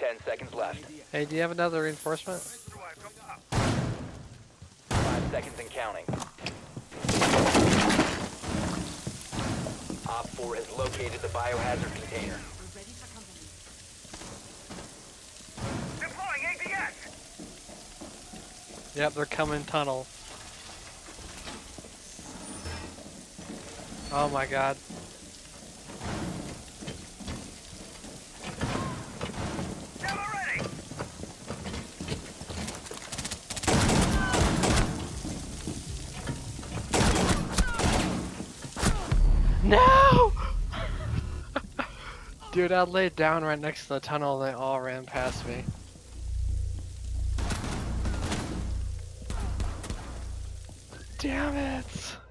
10 seconds left. Hey, do you have another reinforcement? 5 seconds and counting. Op 4 has located the biohazard container. Deploying ADS! Yep, they're coming tunnel. Oh my god. Demo ready! No! Dude, I laid down right next to the tunnel and they all ran past me. Damn it!